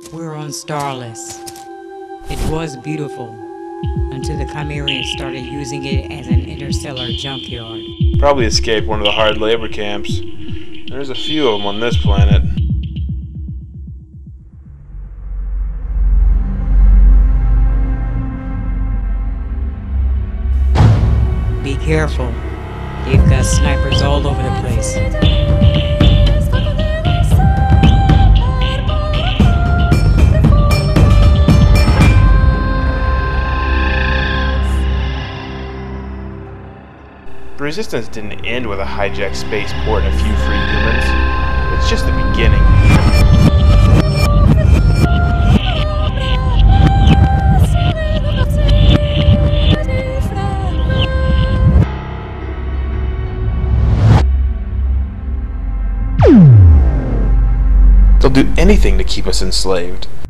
We're on Starless. It was beautiful until the Chimerians started using it as an interstellar junkyard. Probably escaped one of the hard labor camps. There's a few of them on this planet. Be careful. They've got snipers all over the place. The Resistance didn't end with a hijacked spaceport and a few free humans. It's just the beginning. They'll do anything to keep us enslaved.